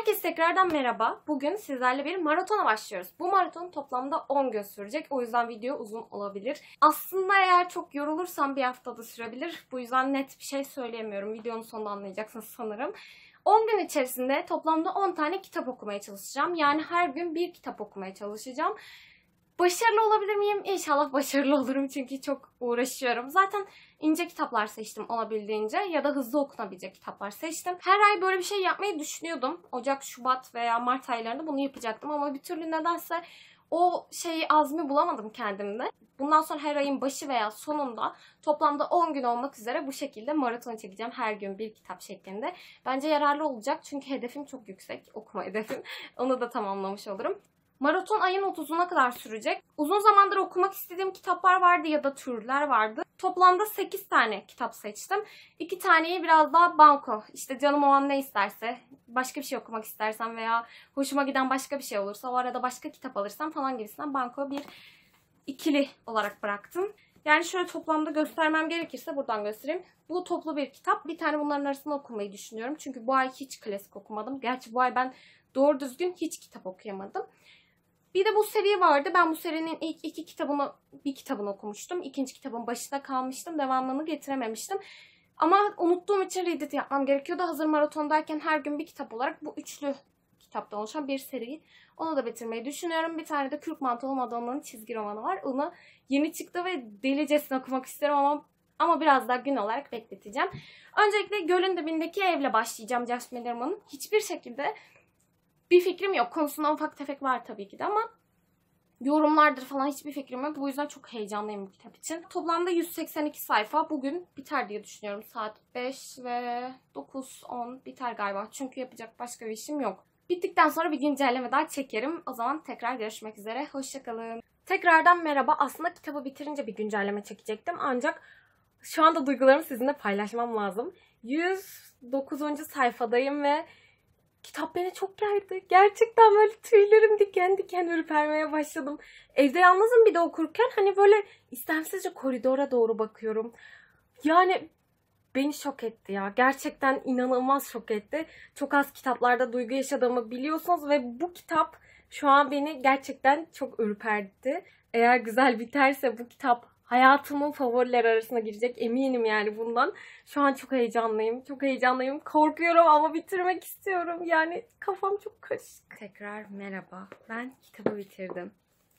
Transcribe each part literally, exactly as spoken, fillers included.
Herkese tekrardan merhaba. Bugün sizlerle bir maratona başlıyoruz. Bu maraton toplamda on gün sürecek. O yüzden video uzun olabilir. Aslında eğer çok yorulursam bir haftada sürebilir. Bu yüzden net bir şey söyleyemiyorum. Videonun sonunda anlayacaksınız sanırım. on gün içerisinde toplamda on tane kitap okumaya çalışacağım. Yani her gün bir kitap okumaya çalışacağım. Başarılı olabilir miyim? İnşallah başarılı olurum çünkü çok uğraşıyorum. Zaten ince kitaplar seçtim olabildiğince ya da hızlı okunabilecek kitaplar seçtim. Her ay böyle bir şey yapmayı düşünüyordum. Ocak, Şubat veya Mart aylarında bunu yapacaktım ama bir türlü nedense o şeyi azmi bulamadım kendimde. Bundan sonra her ayın başı veya sonunda toplamda on gün olmak üzere bu şekilde maraton çekeceğim. Her gün bir kitap şeklinde. Bence yararlı olacak çünkü hedefim çok yüksek. Okuma hedefim. Onu da tamamlamış olurum. Maraton ayın otuzuna kadar sürecek. Uzun zamandır okumak istediğim kitaplar vardı ya da türler vardı. Toplamda sekiz tane kitap seçtim. iki taneyi biraz daha banko. İşte canım o an ne isterse, başka bir şey okumak istersem veya hoşuma giden başka bir şey olursa, o arada başka kitap alırsam falan gibisinden banko bir ikili olarak bıraktım. Yani şöyle toplamda göstermem gerekirse buradan göstereyim. Bu toplu bir kitap. Bir tane bunların arasında okumayı düşünüyorum. Çünkü bu ay hiç klasik okumadım. Gerçi bu ay ben doğru düzgün hiç kitap okuyamadım. Bir de bu seri vardı. Ben bu serinin ilk iki kitabını, bir kitabını okumuştum. İkinci kitabın başında kalmıştım. Devamını getirememiştim. Ama unuttuğum için reddit yapmam gerekiyordu. Hazır maratondayken her gün bir kitap olarak bu üçlü kitaptan oluşan bir seri. Onu da bitirmeyi düşünüyorum. Bir tane de Kürk Mantolu Madonna'nın çizgi romanı var. Onu yeni çıktı ve delicesine okumak isterim ama ama biraz daha gün olarak bekleteceğim. Öncelikle Gölün Dibindeki Evle başlayacağım Jasmine Lerman'ın. Hiçbir şekilde bir fikrim yok. Konusunda ufak tefek var tabii ki de ama yorumlardır falan hiçbir fikrim yok. Bu yüzden çok heyecanlıyım bu kitap için. Toplamda yüz seksen iki sayfa. Bugün biter diye düşünüyorum. Saat beş ve dokuz on biter galiba. Çünkü yapacak başka bir işim yok. Bittikten sonra bir güncelleme daha çekerim. O zaman tekrar görüşmek üzere. Hoşçakalın. Tekrardan merhaba. Aslında kitabı bitirince bir güncelleme çekecektim. Ancak şu anda duygularımı sizinle paylaşmam lazım. yüz dokuzuncu sayfadayım ve kitap beni çok gerdi. Gerçekten böyle tüylerim diken diken ürpermeye başladım. Evde yalnızım bir de okurken hani böyle istemsizce koridora doğru bakıyorum. Yani beni şok etti ya. Gerçekten inanılmaz şok etti. Çok az kitaplarda duygu yaşadığımı biliyorsunuz ve bu kitap şu an beni gerçekten çok ürpertti. Eğer güzel biterse bu kitap hayatımın favoriler arasına girecek. Eminim yani bundan. Şu an çok heyecanlıyım. Çok heyecanlıyım. Korkuyorum ama bitirmek istiyorum. Yani kafam çok karışık. Tekrar merhaba. Ben kitabı bitirdim.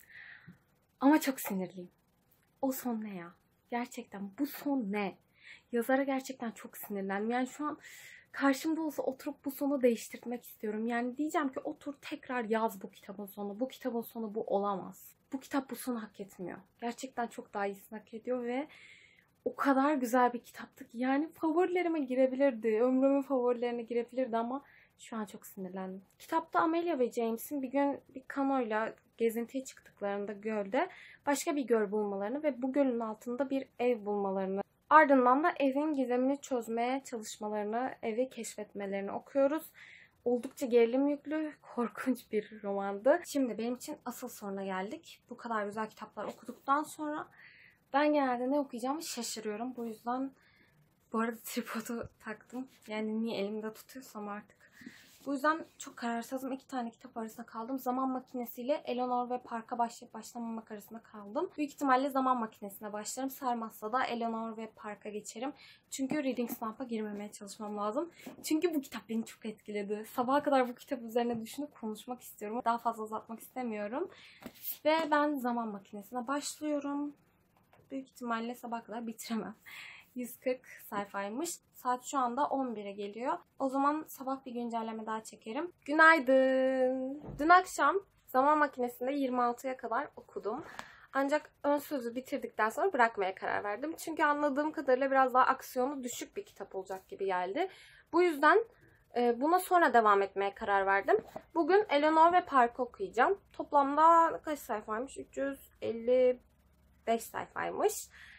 Ama çok sinirliyim. O son ne ya? Gerçekten bu son ne? Yazara gerçekten çok sinirlendim. Yani şu an karşımda olsa oturup bu sonu değiştirmek istiyorum. Yani diyeceğim ki otur tekrar yaz bu kitabın sonu. Bu kitabın sonu bu olamaz. Bu kitap bu sonu hak etmiyor. Gerçekten çok daha iyisini hak ediyor ve o kadar güzel bir kitaptı ki yani favorilerime girebilirdi. Ömrümün favorilerine girebilirdi ama şu an çok sinirlendim. Kitapta Amelia ve James'in bir gün bir kanoyla gezintiye çıktıklarında gölde başka bir göl bulmalarını ve bu gölün altında bir ev bulmalarını, ardından da evin gizemini çözmeye çalışmalarını, evi keşfetmelerini okuyoruz. Oldukça gerilim yüklü, korkunç bir romandı. Şimdi benim için asıl soruna geldik. Bu kadar güzel kitaplar okuduktan sonra ben genelde ne okuyacağımı şaşırıyorum. Bu yüzden bu arada tripodu taktım. Yani niye elimde tutuyorsam artık. Bu yüzden çok kararsızım. İki tane kitap arasında kaldım. Zaman Makinesi'yle Eleanor ve Park'a başlayıp başlamamak arasında kaldım. Büyük ihtimalle Zaman Makinesi'ne başlarım. Sarmazsa da Eleanor ve Park'a geçerim. Çünkü Reading Slump'a girmemeye çalışmam lazım. Çünkü bu kitap beni çok etkiledi. Sabaha kadar bu kitap üzerine düşünüp konuşmak istiyorum. Daha fazla uzatmak istemiyorum. Ve ben Zaman Makinesi'ne başlıyorum. Büyük ihtimalle sabaha kadar bitiremem. yüz kırk sayfaymış. Saat şu anda on bire geliyor. O zaman sabah bir güncelleme daha çekerim. Günaydın. Dün akşam Zaman Makinesi'nde yirmi altıya kadar okudum. Ancak ön sözü bitirdikten sonra bırakmaya karar verdim. Çünkü anladığım kadarıyla biraz daha aksiyonu düşük bir kitap olacak gibi geldi. Bu yüzden buna sonra devam etmeye karar verdim. Bugün Eleanor ve Park'ı okuyacağım. Toplamda kaç sayfaymış? üç yüz elli beş sayfaymış.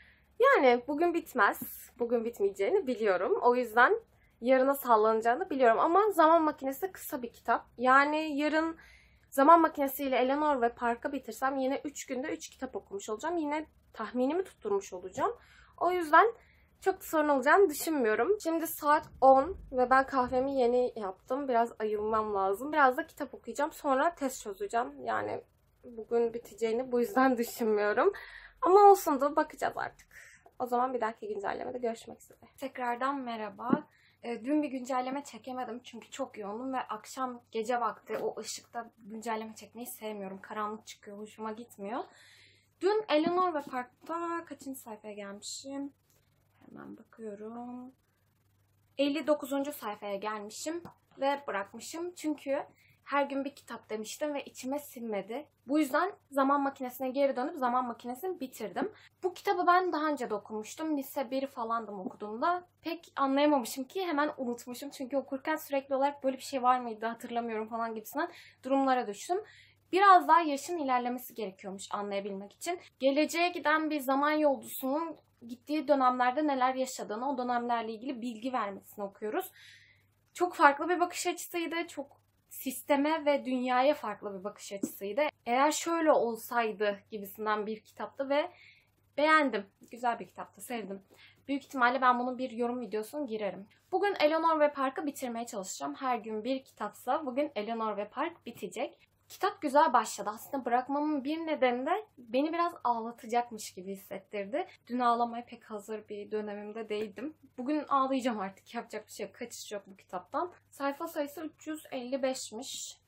Yani bugün bitmez. Bugün bitmeyeceğini biliyorum. O yüzden yarına sallanacağını biliyorum. Ama Zaman Makinesi kısa bir kitap. Yani yarın Zaman Makinesi ile Eleanor ve Park'ı bitirsem yine üç günde üç kitap okumuş olacağım. Yine tahminimi tutturmuş olacağım. O yüzden Çok sorun olacağını düşünmüyorum. Şimdi saat on ve ben kahvemi yeni yaptım. Biraz ayılmam lazım. Biraz da kitap okuyacağım. Sonra test çözeceğim. Yani bugün biteceğini bu yüzden düşünmüyorum. Ama olsun da bakacağız artık. O zaman bir dahaki güncellemede görüşmek üzere. Tekrardan merhaba. E, dün bir güncelleme çekemedim çünkü çok yoğunum ve akşam gece vakti o ışıkta güncelleme çekmeyi sevmiyorum. Karanlık çıkıyor, hoşuma gitmiyor. Dün Eleanor ve Park'ta kaçıncı sayfaya gelmişim? Hemen bakıyorum. elli dokuzuncu sayfaya gelmişim ve bırakmışım. Çünkü her gün bir kitap demiştim ve içime sinmedi. Bu yüzden zaman makinesine geri dönüp zaman makinesini bitirdim. Bu kitabı ben daha önce de okumuştum. Lise bir falandım okuduğumda. Pek anlayamamışım ki hemen unutmuşum. Çünkü okurken sürekli olarak böyle bir şey var mıydı hatırlamıyorum falan gibisinden durumlara düştüm. Biraz daha yaşın ilerlemesi gerekiyormuş anlayabilmek için. Geleceğe giden bir zaman yolcusunun gittiği dönemlerde neler yaşadığını, o dönemlerle ilgili bilgi vermesini okuyoruz. Çok farklı bir bakış açısıydı. Çok sisteme ve dünyaya farklı bir bakış açısıydı. Eğer şöyle olsaydı gibisinden bir kitaptı ve beğendim. Güzel bir kitaptı, sevdim. Büyük ihtimalle ben bunun bir yorum videosuna girerim. Bugün Eleanor ve Park'ı bitirmeye çalışacağım. Her gün bir kitapsa bugün Eleanor ve Park bitecek. Kitap güzel başladı. Aslında bırakmamın bir nedeni de beni biraz ağlatacakmış gibi hissettirdi. Dün ağlamaya pek hazır bir dönemimde değildim. Bugün ağlayacağım artık. Yapacak bir şey yok. Kaçış yok bu kitaptan. Sayfa sayısı üç yüz elli beşmiş.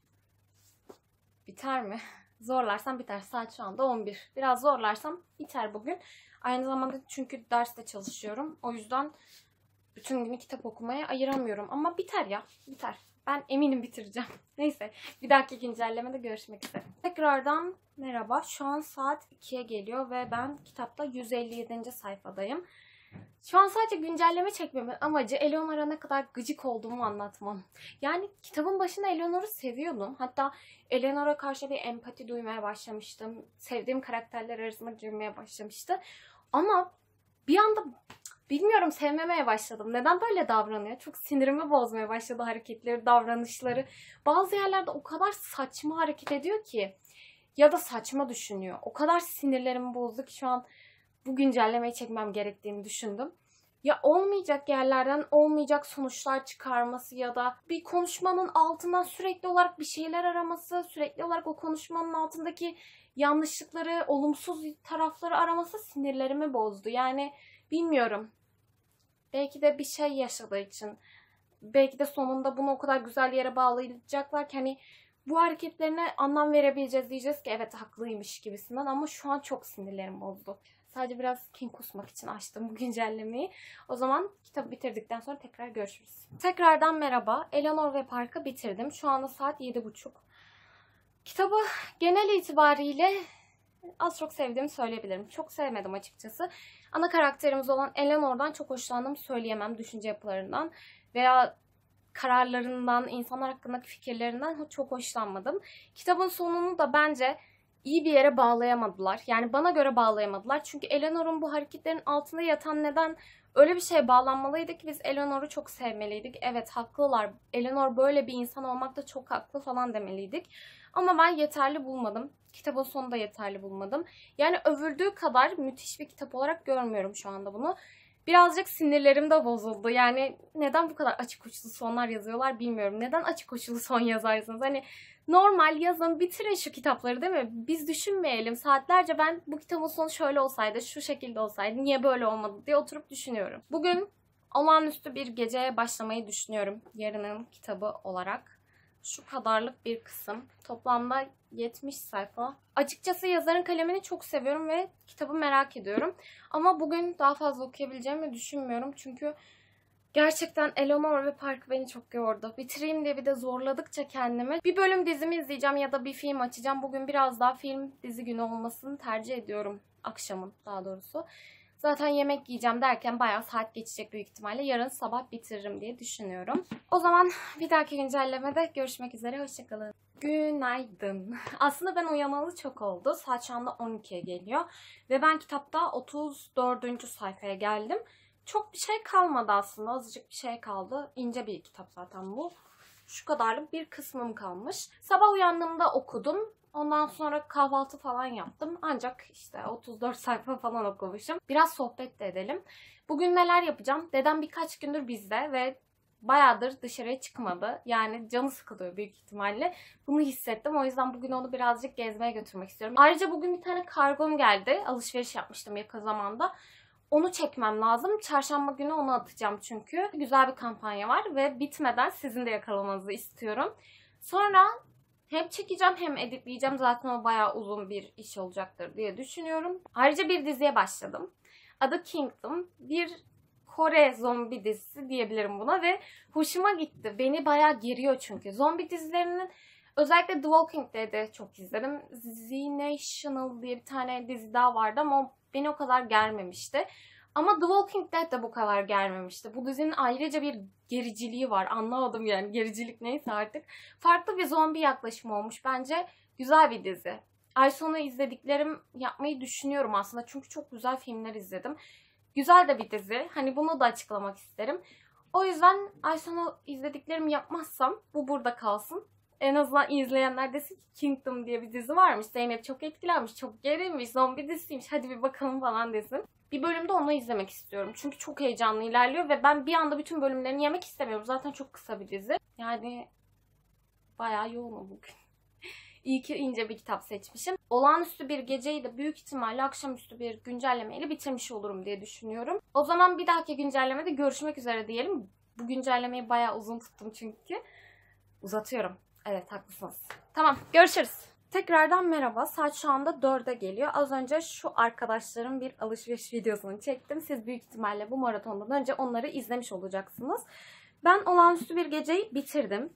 Biter mi? Zorlarsam biter. Saat şu anda on bir. Biraz zorlarsam biter bugün. Aynı zamanda çünkü derste çalışıyorum. O yüzden bütün günü kitap okumaya ayıramıyorum. Ama biter ya. Biter. Ben eminim bitireceğim. Neyse. Bir dahaki güncellemede görüşmek üzere. Tekrardan merhaba. Şu an saat ikiye geliyor ve ben kitapta yüz elli yedinci sayfadayım. Şu an sadece güncelleme çekmemin amacı Eleanor'a ne kadar gıcık olduğumu anlatmam. Yani kitabın başında Eleanor'u seviyordum. Hatta Eleanor'a karşı bir empati duymaya başlamıştım. Sevdiğim karakterler arasında girmeye başlamıştı. Ama bir anda bilmiyorum sevmemeye başladım. Neden böyle davranıyor? Çok sinirimi bozmaya başladı hareketleri, davranışları. Bazı yerlerde o kadar saçma hareket ediyor ki ya da saçma düşünüyor. O kadar sinirlerimi bozdu ki şu an bu güncellemeyi çekmem gerektiğini düşündüm. Ya olmayacak yerlerden olmayacak sonuçlar çıkarması ya da bir konuşmanın altından sürekli olarak bir şeyler araması, sürekli olarak o konuşmanın altındaki yanlışlıkları, olumsuz tarafları araması sinirlerimi bozdu. Yani bilmiyorum. Belki de bir şey yaşadığı için, belki de sonunda bunu o kadar güzel yere bağlayacaklar ki hani bu hareketlerine anlam verebileceğiz, diyeceğiz ki evet haklıymış gibisinden ama şu an çok sinirlerim bozdu. Sadece biraz kin kusmak için açtım bu güncellemeyi. O zaman kitabı bitirdikten sonra tekrar görüşürüz. Tekrardan merhaba. Eleanor ve Park'ı bitirdim. Şu anda saat yedi buçuk. Kitabı genel itibariyle az çok sevdiğimi söyleyebilirim. Çok sevmedim açıkçası. Ana karakterimiz olan Eleanor'dan çok hoşlandığımı söyleyemem. Düşünce yapılarından veya kararlarından, insanlar hakkındaki fikirlerinden çok hoşlanmadım. Kitabın sonunu da bence iyi bir yere bağlayamadılar. Yani bana göre bağlayamadılar. Çünkü Eleanor'un bu hareketlerin altında yatan neden öyle bir şeye bağlanmalıydı ki biz Eleanor'u çok sevmeliydik. Evet haklılar. Eleanor böyle bir insan olmakta çok haklı falan demeliydik. Ama ben yeterli bulmadım. Kitabın sonunda yeterli bulmadım. Yani övüldüğü kadar müthiş bir kitap olarak görmüyorum şu anda bunu. Birazcık sinirlerim de bozuldu. Yani neden bu kadar açık uçlu sonlar yazıyorlar bilmiyorum. Neden açık uçlu son yazarsınız? Hani normal yazın, bitirin şu kitapları değil mi? Biz düşünmeyelim. Saatlerce ben bu kitabın sonu şöyle olsaydı, şu şekilde olsaydı, niye böyle olmadı diye oturup düşünüyorum. Bugün olağanüstü bir geceye başlamayı düşünüyorum. Yarının kitabı olarak. Şu kadarlık bir kısım. Toplamda yetmiş sayfa. Açıkçası yazarın kalemini çok seviyorum ve kitabı merak ediyorum. Ama bugün daha fazla okuyabileceğimi düşünmüyorum. Çünkü gerçekten Eleanor ve Park beni çok yordu. Bitireyim diye bir de zorladıkça kendimi. Bir bölüm dizimi izleyeceğim ya da bir film açacağım. Bugün biraz daha film dizi günü olmasını tercih ediyorum. Akşamın daha doğrusu. Zaten yemek yiyeceğim derken bayağı saat geçecek büyük ihtimalle. Yarın sabah bitiririm diye düşünüyorum. O zaman bir dahaki güncellemede görüşmek üzere. Hoşçakalın. Günaydın. Aslında ben uyanalı çok oldu. Saat şu anda on ikiye geliyor. Ve ben kitapta otuz dördüncü sayfaya geldim. Çok bir şey kalmadı aslında. Azıcık bir şey kaldı. İnce bir kitap zaten bu. şu kadarlık bir kısmım kalmış. Sabah uyandığımda okudum. Ondan sonra kahvaltı falan yaptım. Ancak işte otuz dört sayfa falan okumuşum. Biraz sohbet de edelim. Bugün neler yapacağım? Dedem birkaç gündür bizde ve bayağıdır dışarıya çıkmadı. Yani canı sıkılıyor büyük ihtimalle. Bunu hissettim. O yüzden bugün onu birazcık gezmeye götürmek istiyorum. Ayrıca bugün bir tane kargom geldi. Alışveriş yapmıştım yakın zamanda. Onu çekmem lazım. Çarşamba günü onu atacağım çünkü. Güzel bir kampanya var ve bitmeden sizin de yakalamanızı istiyorum. Sonra hem çekeceğim hem editleyeceğim. Zaten o bayağı uzun bir iş olacaktır diye düşünüyorum. Ayrıca bir diziye başladım. Adı Kingdom. Bir Kore zombi dizisi diyebilirim buna ve hoşuma gitti. Beni bayağı geriyor çünkü. Zombi dizilerinin özellikle The Walking Dead'i çok izledim. Z National diye bir tane dizi daha vardı ama o beni o kadar germemişti. Ama The Walking Dead de bu kadar germemişti. Bu dizinin ayrıca bir gericiliği var. Anlamadım yani gericilik neyse artık. Farklı bir zombi yaklaşımı olmuş. Bence güzel bir dizi. Ay sonu izlediklerim yapmayı düşünüyorum aslında. Çünkü çok güzel filmler izledim. Güzel de bir dizi. Hani bunu da açıklamak isterim. O yüzden ay sonu izlediklerimi yapmazsam bu burada kalsın. En azından izleyenler desin ki Kingdom diye bir dizi varmış. Zeynep çok etkilenmiş, çok gerilmiş, zombi dizisiymiş. Hadi bir bakalım falan desin. Bir bölümde onu izlemek istiyorum. Çünkü çok heyecanlı ilerliyor ve ben bir anda bütün bölümlerini yemek istemiyorum. Zaten çok kısa bir dizi. Yani bayağı yoğunum bugün. İyi ki ince bir kitap seçmişim. Olağanüstü bir geceyi de büyük ihtimalle akşamüstü bir güncellemeyle bitirmiş olurum diye düşünüyorum. O zaman bir dahaki güncellemede görüşmek üzere diyelim. Bu güncellemeyi bayağı uzun tuttum çünkü. Uzatıyorum. Evet haklısınız. Tamam görüşürüz. Tekrardan merhaba. Saat şu anda dörde geliyor. Az önce şu arkadaşlarım bir alışveriş videosunu çektim. Siz büyük ihtimalle bu maratondan önce onları izlemiş olacaksınız. Ben olağanüstü bir geceyi bitirdim.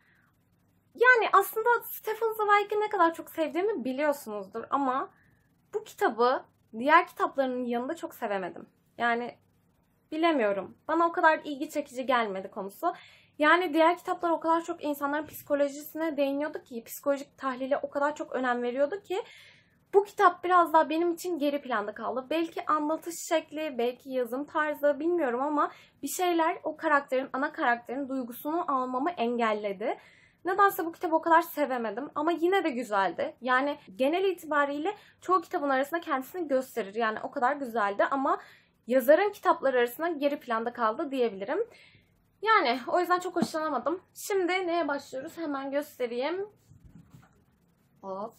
Yani aslında Stephen Zweig'i ne kadar çok sevdiğimi biliyorsunuzdur ama bu kitabı diğer kitaplarının yanında çok sevemedim. Yani bilemiyorum. Bana o kadar ilgi çekici gelmedi konusu. Yani diğer kitaplar o kadar çok insanların psikolojisine değiniyordu ki, psikolojik tahlile o kadar çok önem veriyordu ki bu kitap biraz daha benim için geri planda kaldı. Belki anlatış şekli, belki yazım tarzı bilmiyorum ama bir şeyler o karakterin, ana karakterin duygusunu almamı engelledi. Nedense bu kitabı o kadar sevemedim ama yine de güzeldi. Yani genel itibariyle çoğu kitabın arasında kendisini gösterir. Yani o kadar güzeldi ama yazarın kitapları arasında geri planda kaldı diyebilirim. Yani o yüzden çok hoşlanamadım. Şimdi neye başlıyoruz? Hemen göstereyim. Hop.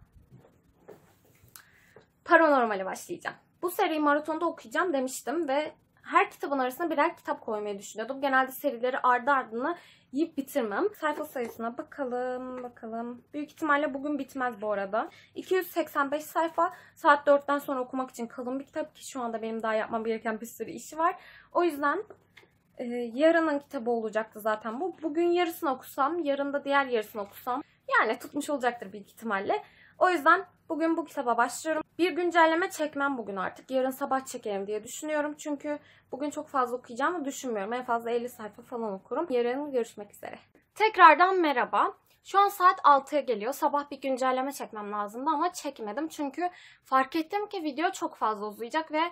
Paranormal'e başlayacağım. Bu seriyi maratonda okuyacağım demiştim ve her kitabın arasına birer kitap koymayı düşünüyordum. Genelde serileri ardı ardına yiyip bitirmem. Sayfa sayısına bakalım, bakalım. Büyük ihtimalle bugün bitmez bu arada. iki yüz seksen beş sayfa. Saat dörtten sonra okumak için kalın bir kitap ki şu anda benim daha yapmam gereken bir sürü işi var. O yüzden e, yarının kitabı olacaktı zaten bu. Bugün yarısını okusam, yarın da diğer yarısını okusam yani tutmuş olacaktır büyük ihtimalle. O yüzden bugün bu kitaba başlıyorum. Bir güncelleme çekmem bugün artık. Yarın sabah çekerim diye düşünüyorum. Çünkü bugün çok fazla okuyacağımı düşünmüyorum. En fazla elli sayfa falan okurum. Yarın görüşmek üzere. Tekrardan merhaba. Şu an saat altıya geliyor. Sabah bir güncelleme çekmem lazımdı ama çekmedim. Çünkü fark ettim ki video çok fazla uzayacak ve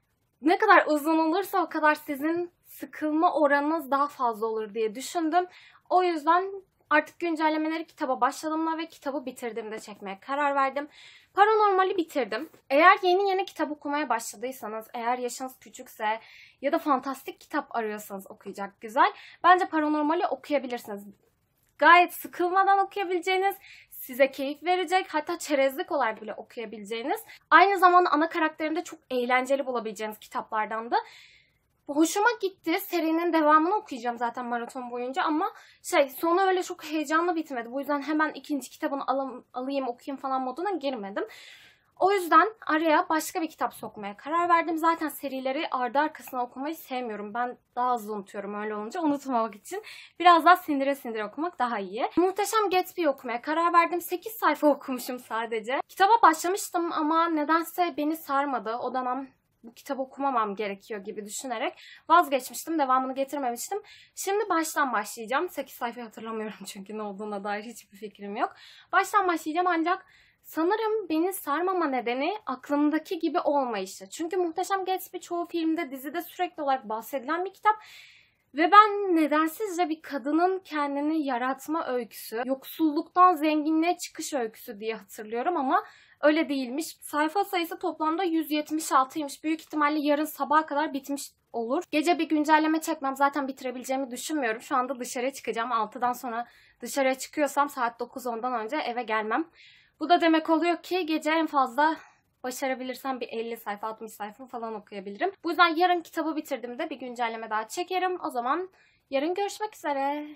ne kadar uzun olursa o kadar sizin sıkılma oranınız daha fazla olur diye düşündüm. O yüzden artık güncellemeleri kitaba başladığımda ve kitabı bitirdiğimde çekmeye karar verdim. Paranormal'i bitirdim. Eğer yeni yeni kitap okumaya başladıysanız, eğer yaşınız küçükse ya da fantastik kitap arıyorsanız okuyacak güzel. Bence Paranormal'i okuyabilirsiniz. Gayet sıkılmadan okuyabileceğiniz, size keyif verecek, hatta çerezlik olarak bile okuyabileceğiniz, aynı zamanda ana karakterinde çok eğlenceli bulabileceğiniz kitaplardan da. Hoşuma gitti. Serinin devamını okuyacağım zaten maraton boyunca ama şey sonu öyle çok heyecanlı bitmedi. Bu yüzden hemen ikinci kitabını al alayım okuyayım falan moduna girmedim. O yüzden araya başka bir kitap sokmaya karar verdim. Zaten serileri ardı arkasına okumayı sevmiyorum. Ben daha hızlı unutuyorum öyle olunca unutmamak için. Biraz daha sindire sindire okumak daha iyi. Muhteşem Gatsby'yi okumaya karar verdim. sekiz sayfa okumuşum sadece. Kitaba başlamıştım ama nedense beni sarmadı. O dönem bu kitabı okumamam gerekiyor gibi düşünerek vazgeçmiştim. Devamını getirmemiştim. Şimdi baştan başlayacağım. sekiz sayfayı hatırlamıyorum çünkü ne olduğuna dair hiçbir fikrim yok. Baştan başlayacağım ancak sanırım beni sarmama nedeni aklımdaki gibi olmayışı. Çünkü Muhteşem Gatsby çoğu filmde, dizide sürekli olarak bahsedilen bir kitap. Ve ben nedensizce bir kadının kendini yaratma öyküsü, yoksulluktan zenginliğe çıkış öyküsü diye hatırlıyorum ama öyle değilmiş. Sayfa sayısı toplamda yüz yetmiş altıymış. Büyük ihtimalle yarın sabaha kadar bitmiş olur. Gece bir güncelleme çekmem zaten bitirebileceğimi düşünmüyorum. Şu anda dışarıya çıkacağım. altıdan sonra dışarıya çıkıyorsam saat dokuz ondan önce eve gelmem. Bu da demek oluyor ki gece en fazla başarabilirsem bir elli sayfa altmış sayfa falan okuyabilirim. Bu yüzden yarın kitabı bitirdiğimde bir güncelleme daha çekerim. O zaman yarın görüşmek üzere.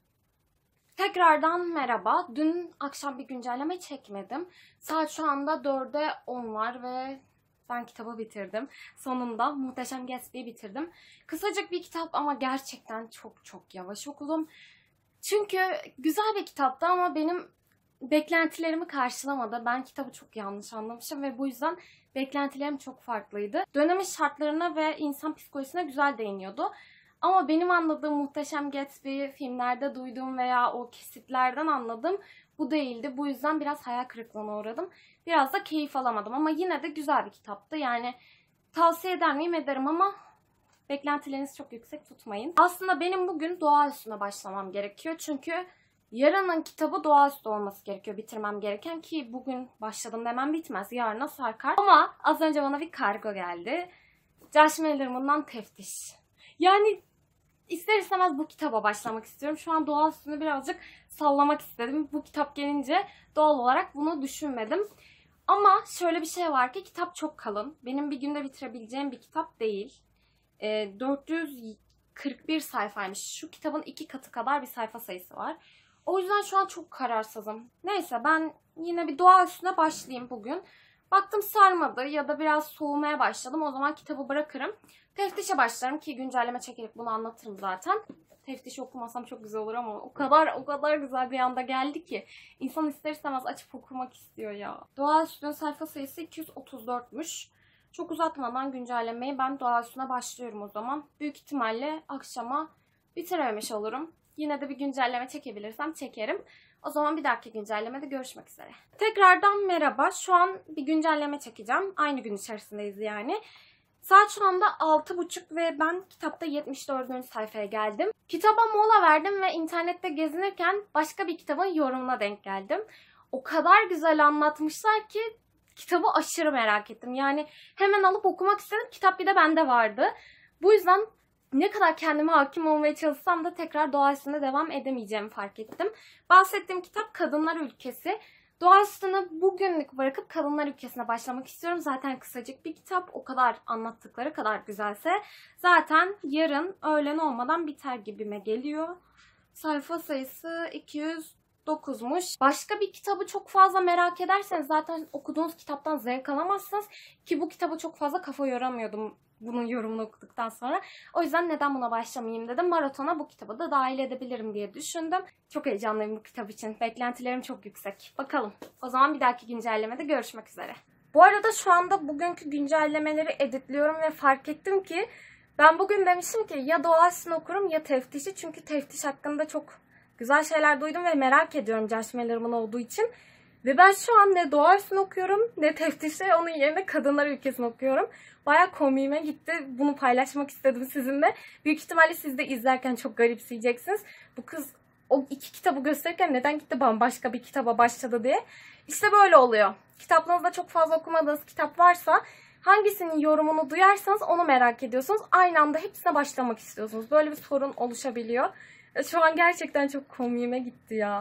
Tekrardan merhaba. Dün akşam bir güncelleme çekmedim. Saat şu anda dörde on var ve ben kitabı bitirdim. Sonunda Muhteşem Gatsby'yi bitirdim. Kısacık bir kitap ama gerçekten çok çok yavaş okudum. Çünkü güzel bir kitaptı ama benim beklentilerimi karşılamadı. Ben kitabı çok yanlış anlamışım ve bu yüzden beklentilerim çok farklıydı. Dönemin şartlarına ve insan psikolojisine güzel değiniyordu. Ama benim anladığım Muhteşem Gatsby, filmlerde duyduğum veya o kesitlerden anladığım bu değildi. Bu yüzden biraz hayal kırıklığına uğradım. Biraz da keyif alamadım ama yine de güzel bir kitaptı. Yani tavsiye eder miyim? Ederim ama beklentilerinizi çok yüksek tutmayın. Aslında benim bugün doğaüstüne başlamam gerekiyor. Çünkü yarının kitabı doğaüstü olması gerekiyor bitirmem gereken ki bugün başladım demem bitmez. Yarına sarkar. Ama az önce bana bir kargo geldi. Josh Malerman'dan Teftiş. Yani ister istemez bu kitaba başlamak istiyorum. Şu an doğaüstünü birazcık sallamak istedim. Bu kitap gelince doğal olarak bunu düşünmedim. Ama şöyle bir şey var ki kitap çok kalın. Benim bir günde bitirebileceğim bir kitap değil. E, dört yüz kırk bir sayfaymış. Şu kitabın iki katı kadar bir sayfa sayısı var. O yüzden şu an çok kararsızım. Neyse ben yine bir doğa üstüne başlayayım bugün. Baktım sarmadı ya da biraz soğumaya başladım. O zaman kitabı bırakırım. Teftişe başlarım ki güncelleme çekerek bunu anlatırım zaten. Teftişi okumasam çok güzel olur ama o kadar o kadar güzel bir anda geldi ki insan ister istemez açıp okumak istiyor ya. Doğa üstünün sayfa sayısı iki yüz otuz dörtmüş. Çok uzatmadan güncellemeyi ben doğa üstüne başlıyorum o zaman. Büyük ihtimalle akşama bitirememiş olurum. Yine de bir güncelleme çekebilirsem çekerim. O zaman bir dahaki güncellemede görüşmek üzere. Tekrardan merhaba. Şu an bir güncelleme çekeceğim. Aynı gün içerisindeyiz yani. Saat şu anda altı buçuk ve ben kitapta yetmiş dördüncü sayfaya geldim. Kitaba mola verdim ve internette gezinirken başka bir kitabın yorumuna denk geldim. O kadar güzel anlatmışlar ki kitabı aşırı merak ettim. Yani hemen alıp okumak istedim. Kitap bir de bende vardı. Bu yüzden ne kadar kendime hakim olmaya çalışsam da tekrar doğaüstüne devam edemeyeceğimi fark ettim. Bahsettiğim kitap Kadınlar Ülkesi. Doğaüstüne bugünlük bırakıp Kadınlar Ülkesi'ne başlamak istiyorum. Zaten kısacık bir kitap. O kadar anlattıkları kadar güzelse zaten yarın öğlen olmadan biter gibime geliyor. Sayfa sayısı iki yüz dokuzmuş. Başka bir kitabı çok fazla merak ederseniz zaten okuduğunuz kitaptan zevk alamazsınız. Ki bu kitaba çok fazla kafa yoramıyordum bunun yorumunu okuduktan sonra. O yüzden neden buna başlamayayım dedim. Maratona bu kitabı da dahil edebilirim diye düşündüm. Çok heyecanlıyım bu kitap için. Beklentilerim çok yüksek. Bakalım. O zaman bir dahaki güncellemede görüşmek üzere. Bu arada şu anda bugünkü güncellemeleri editliyorum ve fark ettim ki ben bugün demişim ki ya doğaüstüne okurum ya teftişi. Çünkü teftiş hakkında çok güzel şeyler duydum ve merak ediyorum Josh Malerman olduğu için. Ve ben şu an ne doğaüstüne okuyorum ne teftişe, onun yerine Kadınlar Ülkesi'ni okuyorum. Baya komiğime gitti. Bunu paylaşmak istedim sizinle. Büyük ihtimalle siz de izlerken çok garipseyeceksiniz. Bu kız o iki kitabı gösterirken neden gitti bambaşka bir kitaba başladı diye. İşte böyle oluyor. Kitaplarınızda çok fazla okumadığınız kitap varsa hangisinin yorumunu duyarsanız onu merak ediyorsunuz. Aynı anda hepsine başlamak istiyorsunuz. Böyle bir sorun oluşabiliyor. Şu an gerçekten çok komiğime gitti ya.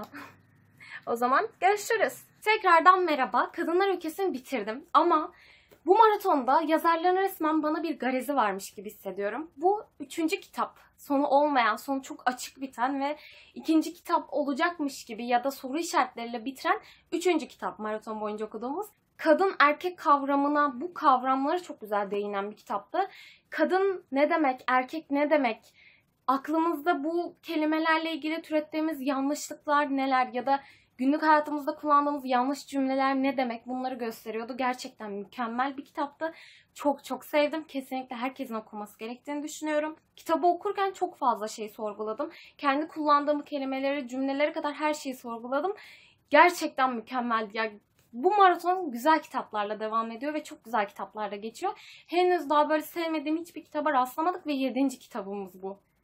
O zaman görüşürüz. Tekrardan merhaba. Kadınlar Ülkesi'ni bitirdim ama bu maratonda yazarların resmen bana bir garezi varmış gibi hissediyorum. Bu üçüncü kitap. Sonu olmayan, sonu çok açık biten ve ikinci kitap olacakmış gibi ya da soru işaretleriyle bitiren üçüncü kitap maraton boyunca okuduğumuz. Kadın erkek kavramına, bu kavramlara çok güzel değinen bir kitaptı. Kadın ne demek, erkek ne demek? Aklımızda bu kelimelerle ilgili türettiğimiz yanlışlıklar neler ya da günlük hayatımızda kullandığımız yanlış cümleler ne demek bunları gösteriyordu. Gerçekten mükemmel bir kitaptı. Çok çok sevdim. Kesinlikle herkesin okuması gerektiğini düşünüyorum. Kitabı okurken çok fazla şey sorguladım. Kendi kullandığım kelimeleri, cümleleri kadar her şeyi sorguladım. Gerçekten mükemmeldi. Yani bu maraton güzel kitaplarla devam ediyor ve çok güzel kitaplarla geçiyor. Henüz daha böyle sevmediğim hiçbir kitaba rastlamadık ve yedinci kitabımız bu.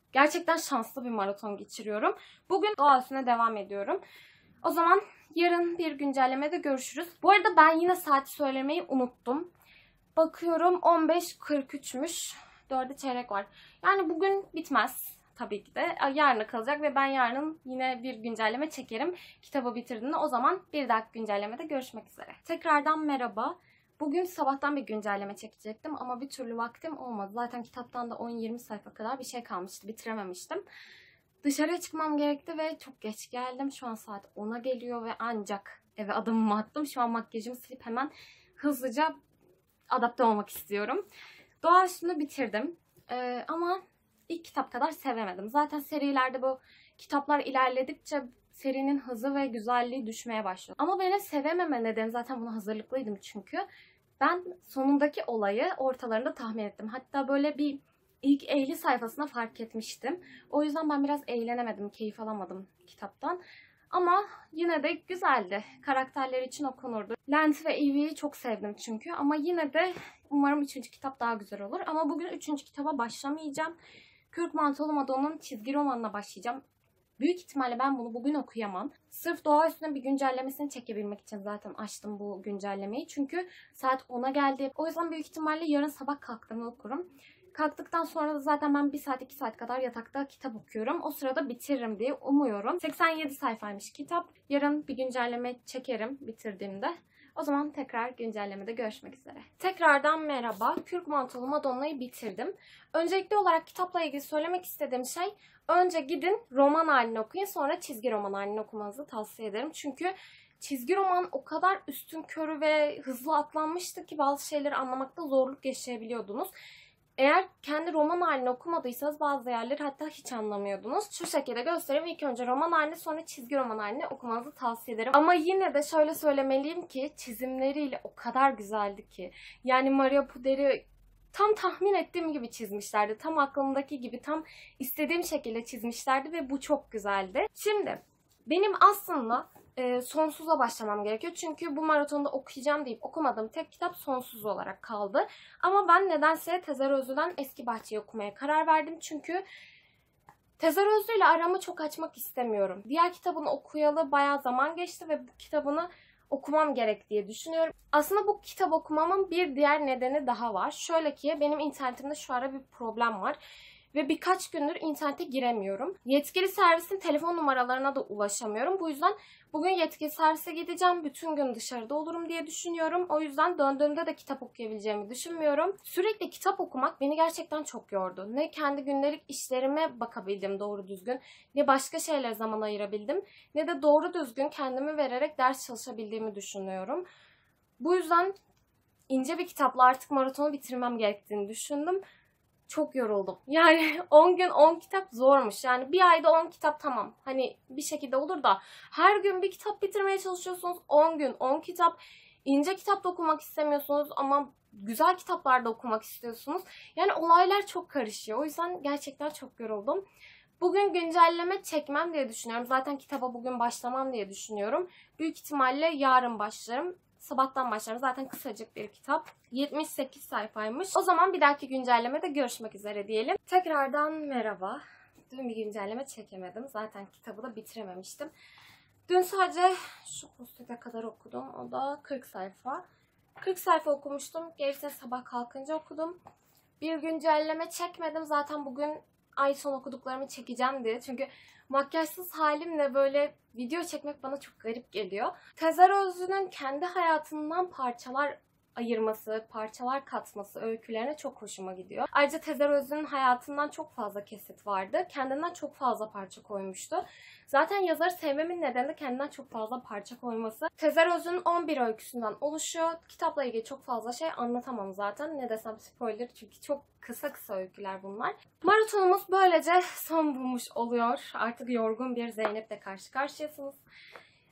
Gerçekten şanslı bir maraton geçiriyorum. Bugün doğa üstüne devam ediyorum. O zaman yarın bir güncellemede görüşürüz. Bu arada ben yine saati söylemeyi unuttum. Bakıyorum on beş kırk üçmüş. dörde çeyrek var. Yani bugün bitmez. Tabii ki de yarına kalacak ve ben yarın yine bir güncelleme çekerim. Kitabı bitirdiğinde o zaman bir dahaki güncellemede görüşmek üzere. Tekrardan merhaba. Bugün sabahtan bir güncelleme çekecektim ama bir türlü vaktim olmadı. Zaten kitaptan da on yirmi sayfa kadar bir şey kalmıştı. Bitirememiştim. Dışarıya çıkmam gerekti ve çok geç geldim. Şu an saat ona geliyor ve ancak eve adımımı attım. Şu an makyajımı silip hemen hızlıca adapte olmak istiyorum. Doğa üstünü bitirdim. Ee, ama ilk kitap kadar sevemedim. Zaten serilerde bu kitaplar ilerledikçe serinin hızı ve güzelliği düşmeye başlıyor. Ama benim sevememe nedeni, zaten buna hazırlıklıydım çünkü. Ben sonundaki olayı ortalarında tahmin ettim. Hatta böyle bir ilk elli sayfasına fark etmiştim. O yüzden ben biraz eğlenemedim, keyif alamadım kitaptan. Ama yine de güzeldi. Karakterler için okunurdu. Lent ve Evie'yi çok sevdim çünkü. Ama yine de umarım üçüncü kitap daha güzel olur. Ama bugün üçüncü kitaba başlamayacağım. Kürk Mantolu Madonna'nın çizgi romanına başlayacağım. Büyük ihtimalle ben bunu bugün okuyamam. Sırf doğa üstüne bir güncellemesini çekebilmek için zaten açtım bu güncellemeyi. Çünkü saat ona geldi. O yüzden büyük ihtimalle yarın sabah kalktığımda okurum. Kalktıktan sonra da zaten ben bir saat iki saat kadar yatakta kitap okuyorum. O sırada bitiririm diye umuyorum. seksen yedi sayfaymış kitap. Yarın bir güncelleme çekerim bitirdiğimde. O zaman tekrar güncellemede görüşmek üzere. Tekrardan merhaba. Kürk Mantolu Madonna'yı bitirdim. Öncelikli olarak kitapla ilgili söylemek istediğim şey, önce gidin roman halini okuyun, sonra çizgi roman halini okumanızı tavsiye ederim. Çünkü çizgi roman o kadar üstünkörü ve hızlı atlanmıştı ki bazı şeyleri anlamakta zorluk yaşayabiliyordunuz. Eğer kendi roman halini okumadıysanız bazı yerleri hatta hiç anlamıyordunuz. Şu şekilde göstereyim. İlk önce roman halini, sonra çizgi roman halini okumanızı tavsiye ederim. Ama yine de şöyle söylemeliyim ki çizimleriyle o kadar güzeldi ki. Yani Maria Puder'i tam tahmin ettiğim gibi çizmişlerdi. Tam aklımdaki gibi, tam istediğim şekilde çizmişlerdi ve bu çok güzeldi. Şimdi benim aslında e, Sonsuz'a başlamam gerekiyor. Çünkü bu maratonda okuyacağım deyip okumadığım tek kitap Sonsuz olarak kaldı. Ama ben nedense Tezer Özlü'den Eski Bahçe'yi okumaya karar verdim. Çünkü Tezer Özlü ile aramı çok açmak istemiyorum. Diğer kitabını okuyalı bayağı zaman geçti ve bu kitabını okumam gerek diye düşünüyorum. Aslında bu kitap okumamın bir diğer nedeni daha var. Şöyle ki benim internetimde şu ara bir problem var. Ve birkaç gündür internete giremiyorum. Yetkili servisin telefon numaralarına da ulaşamıyorum. Bu yüzden bugün yetkili servise gideceğim. Bütün gün dışarıda olurum diye düşünüyorum. O yüzden döndüğümde de kitap okuyabileceğimi düşünmüyorum. Sürekli kitap okumak beni gerçekten çok yordu. Ne kendi gündelik işlerime bakabildim doğru düzgün, ne başka şeylere zaman ayırabildim, ne de doğru düzgün kendimi vererek ders çalışabildiğimi düşünüyorum. Bu yüzden ince bir kitapla artık maratonu bitirmem gerektiğini düşündüm. Çok yoruldum. Yani on gün on kitap zormuş. Yani bir ayda on kitap tamam. Hani bir şekilde olur da her gün bir kitap bitirmeye çalışıyorsunuz. on gün on kitap. İnce kitap da okumak istemiyorsunuz ama güzel kitaplar da okumak istiyorsunuz. Yani olaylar çok karışıyor. O yüzden gerçekten çok yoruldum. Bugün güncelleme çekmem diye düşünüyorum. Zaten kitaba bugün başlamam diye düşünüyorum. Büyük ihtimalle yarın başlarım. Sabahtan başlarım. Zaten kısacık bir kitap. yetmiş sekiz sayfaymış. O zaman bir dahaki güncellemede görüşmek üzere diyelim. Tekrardan merhaba. Dün bir güncelleme çekemedim. Zaten kitabı da bitirememiştim. Dün sadece şu postüde kadar okudum. O da kırk sayfa. kırk sayfa okumuştum. Gerisini sabah kalkınca okudum. Bir güncelleme çekmedim. Zaten bugün ay son okuduklarımı çekeceğim diye. Çünkü makyajsız halimle böyle video çekmek bana çok garip geliyor. Tezer Özlü'nün kendi hayatından parçalar ayırması, parçalar katması öykülerine çok hoşuma gidiyor. Ayrıca Tezer Özlü'nün hayatından çok fazla kesit vardı. Kendinden çok fazla parça koymuştu. Zaten yazarı sevmemin nedeni de kendinden çok fazla parça koyması. Tezer Özlü'nün on bir öyküsünden oluşuyor. Kitapla ilgili çok fazla şey anlatamam zaten. Ne desem spoiler, çünkü çok kısa kısa öyküler bunlar. Maratonumuz böylece son bulmuş oluyor. Artık yorgun bir Zeynep'le karşı karşıyasınız.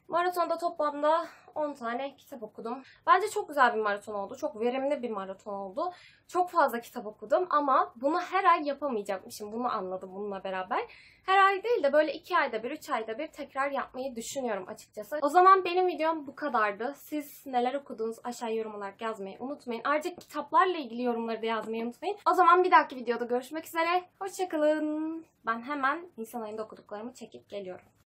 Maratonda toplamda on tane kitap okudum. Bence çok güzel bir maraton oldu. Çok verimli bir maraton oldu. Çok fazla kitap okudum ama bunu her ay yapamayacakmışım. Bunu anladım bununla beraber. Her ay değil de böyle iki ayda bir, üç ayda bir tekrar yapmayı düşünüyorum açıkçası. O zaman benim videom bu kadardı. Siz neler okudunuz aşağıya yorum olarak yazmayı unutmayın. Ayrıca kitaplarla ilgili yorumları da yazmayı unutmayın. O zaman bir dahaki videoda görüşmek üzere. Hoşçakalın. Ben hemen Nisan ayında okuduklarımı çekip geliyorum.